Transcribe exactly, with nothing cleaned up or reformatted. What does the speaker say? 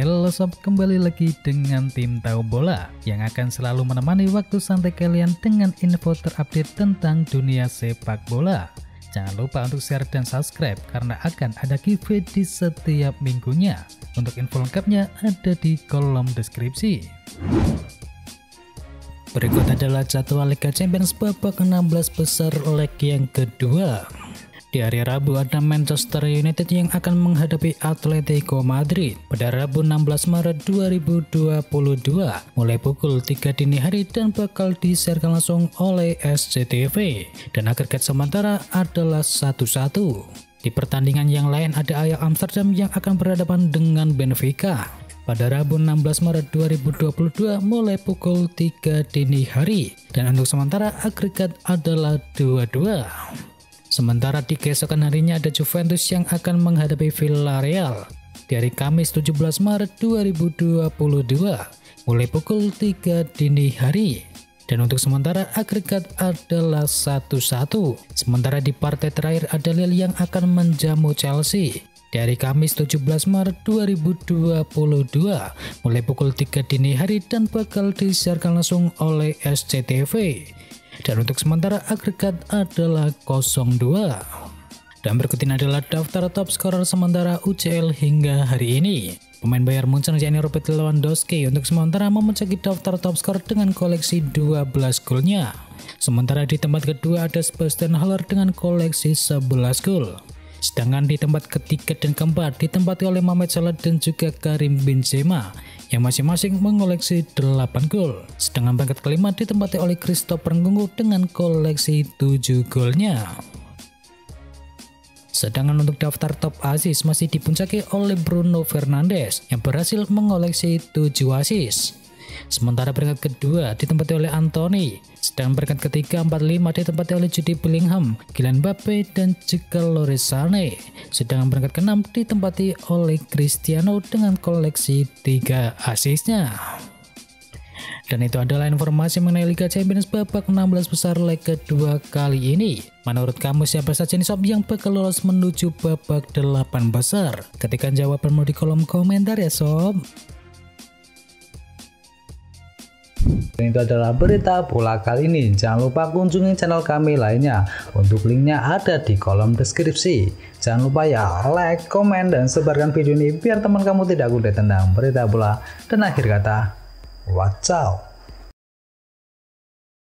Halo sob, kembali lagi dengan tim Tahu Bola yang akan selalu menemani waktu santai kalian dengan info terupdate tentang dunia sepak bola. Jangan lupa untuk share dan subscribe karena akan ada giveaway di setiap minggunya. Untuk info lengkapnya ada di kolom deskripsi. Berikut adalah jadwal Liga Champions babak enam belas besar leg yang kedua. Di hari Rabu ada Manchester United yang akan menghadapi Atletico Madrid pada Rabu enam belas Maret dua ribu dua puluh dua mulai pukul tiga dini hari dan bakal disiarkan langsung oleh S C T V dan agregat sementara adalah satu satu. Di pertandingan yang lain ada Ajax Amsterdam yang akan berhadapan dengan Benfica pada Rabu enam belas Maret dua ribu dua puluh dua mulai pukul tiga dini hari dan untuk sementara agregat adalah dua dua. Sementara di keesokan harinya ada Juventus yang akan menghadapi Villarreal di hari Kamis tujuh belas Maret dua ribu dua puluh dua mulai pukul tiga dini hari dan untuk sementara agregat adalah satu satu. Sementara di partai terakhir ada Lille yang akan menjamu Chelsea di hari Kamis tujuh belas Maret dua ribu dua puluh dua mulai pukul tiga dini hari dan bakal disiarkan langsung oleh S C T V. Dan untuk sementara agregat adalah nol dua. Dan berikut ini adalah daftar top scorer sementara U C L hingga hari ini. Pemain Bayern Munchen yakni Robert Lewandowski untuk sementara memecahki daftar top skor dengan koleksi dua belas golnya. Sementara di tempat kedua ada Sebastian Haller dengan koleksi sebelas gol. Sedangkan di tempat ketiga dan keempat ditempati oleh Mohamed Salah dan juga Karim Benzema yang masing-masing mengoleksi delapan gol. Sedangkan peringkat kelima ditempati oleh Christopher Nkunku dengan koleksi tujuh golnya. Sedangkan untuk daftar top assist masih dipuncaki oleh Bruno Fernandes yang berhasil mengoleksi tujuh assist. Sementara peringkat kedua ditempati oleh Anthony, sedangkan peringkat ketiga empat lima ditempati oleh Jude Bellingham, Kylian Mbappe dan juga Leroy Sané. Sedangkan peringkat keenam ditempati oleh Cristiano dengan koleksi tiga assistnya. Dan itu adalah informasi mengenai Liga Champions babak enam belas besar leg kedua kali ini. Menurut kamu siapa saja nih sob yang bakal lolos menuju babak delapan besar? Ketikkan jawabanmu di kolom komentar ya sob. Dan itu adalah berita bola kali ini. Jangan lupa kunjungi channel kami lainnya. Untuk linknya ada di kolom deskripsi. Jangan lupa ya like, komen, dan sebarkan video ini biar teman kamu tidak update tentang berita bola. Dan akhir kata, wacau.